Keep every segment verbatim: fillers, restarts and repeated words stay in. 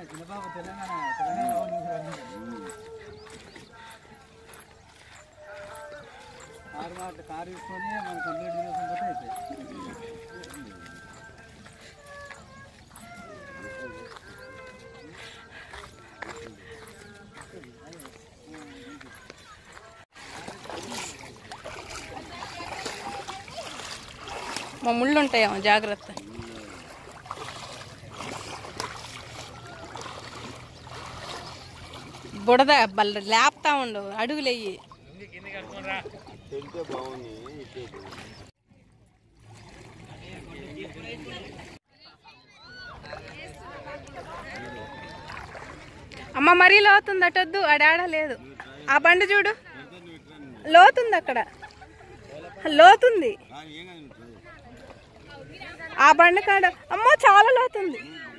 Car తీసుకొని మనం complete చేసుకుంటే అయితే మా ముళ్ళు ఉంటాయేమో జాగ్రత్త. బుడద బల్ల లేపుతా ఉండవు అడుగులయ్యి. అమ్మ మరీ లోతుంది అటొద్దు, ఆడాడ లేదు. ఆ బండి చూడు లోతుంది, అక్కడ లోతుంది. ఆ బండి కాడ అమ్మో చాలా లోతుంది.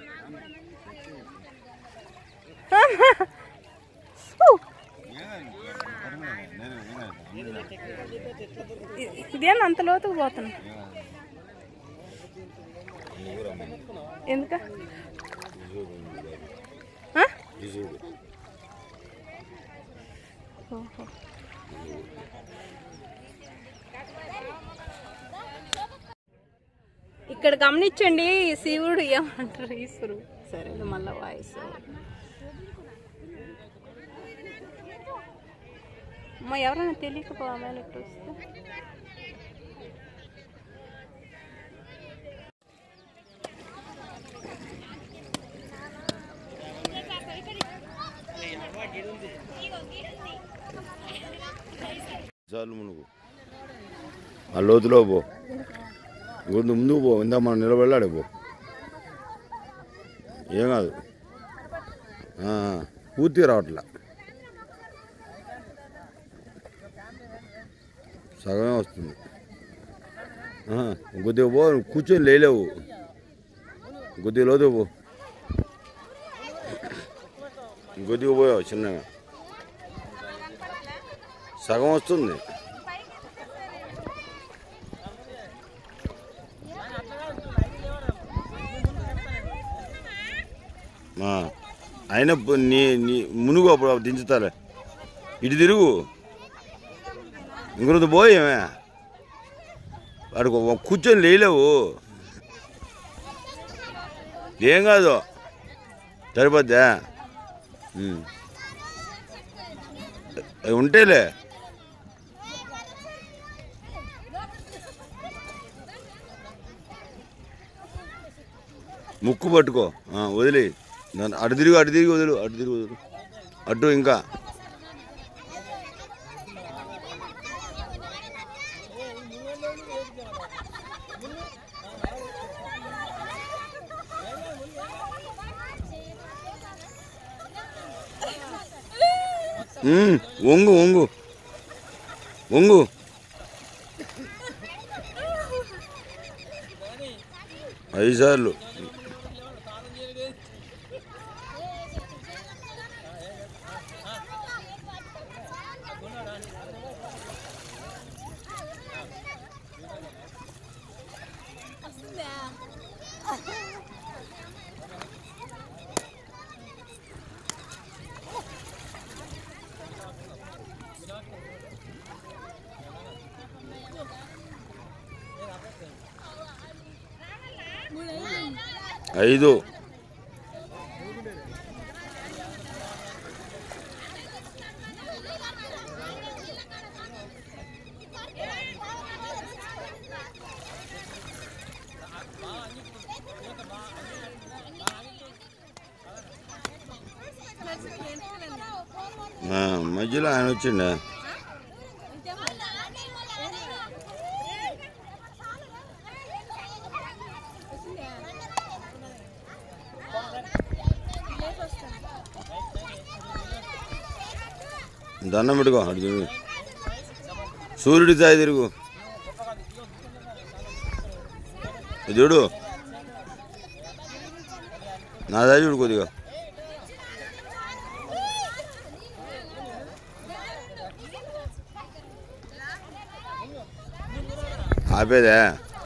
ఇదేనా అంత లోతుకు పోతున్నా? ఎందుక ఇక్కడ గమనించండి. శివుడు ఏమంటారు ఈశ్వరు. సరే మళ్ళా వాయిస్. అమ్మ ఎవరైనా తెలియకపో అమ్మాయిలు ఎట్టు వస్తే చాలు మునుగు ఆ లోతులో పో, ముందు ముందుకు పో. ఇందా మనం నిలబడలాడే పో, ఏం కాదు. పూర్తిగా రావట్లా, సగమే వస్తుంది. కొద్దిగా పో, కూర్చొని లేలేవు. కొద్దిగా లోతు పో, కొద్దిగా పోయావు చిన్నగా, సగం వస్తుంది. అయినా నీ నీ మునుగు అప్పుడు దించుతాలే. ఇటు తిరుగు, ఇంకొంత పోయేమే. వాడు కూర్చొని లేలేవు, ఏం కాదు, సరిపోద్దా. అవి ఉంటేలే. ముక్కు పట్టుకో, వదిలి దాన్ని అటు తిరిగి అటు తిరిగి వదులు, అటు తిరిగి వదులు, అటు ఇంకా. వంగు వంగు వంగు. ఐదు సార్లు. ఐదు. మధ్యలో ఆయన వచ్చిండా? దండం పెట్టుకో, అటు తిరుగు, సూర్యుడి తాయి తిరుగు, చూడు నా దాయి చూడు కొద్దిగా. ఆపేదే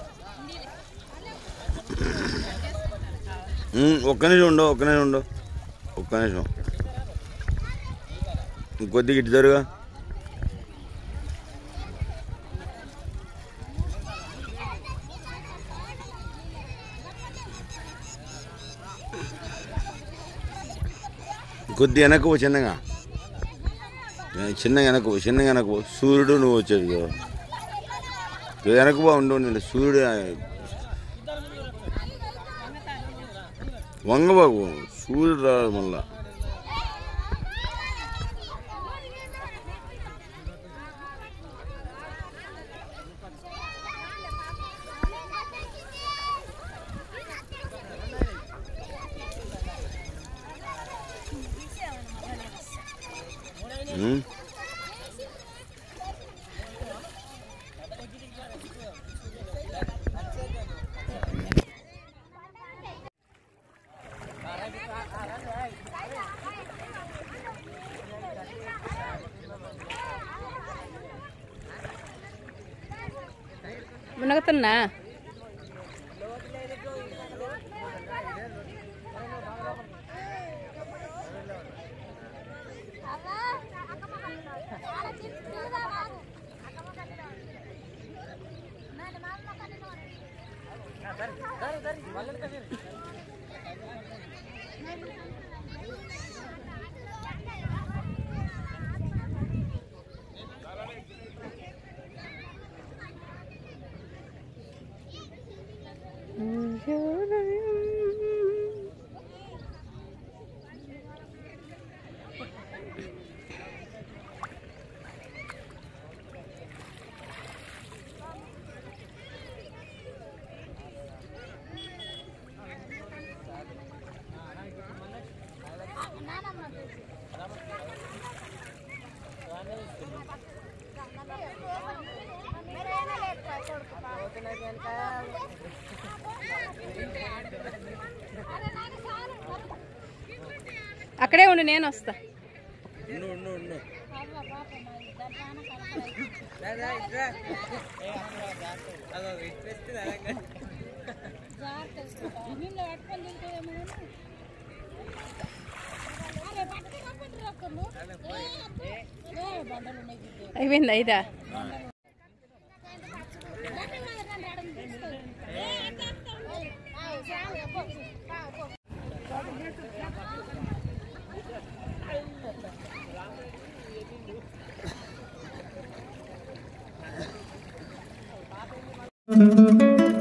ఒక్క నిమిషం ఉండు, ఒక్క నిమిషం ఉండు. ఒక్క నిమిషం ఇంకొద్ది గిట్టు జరుగా కొద్ది వెనక్కు చిన్నగా చిన్నగా వెనక్కు చిన్నగా వెనక్కు సూర్యుడు నువ్వు వచ్చేది వెనక్కు బాగుండు నేను సూర్యుడు వంగబాబు సూర్యుడు రాదు మళ్ళా మునగతున్నా అక్కడే ఉండి నేను వస్తా. అయిపోయింది ఐదా Thank you.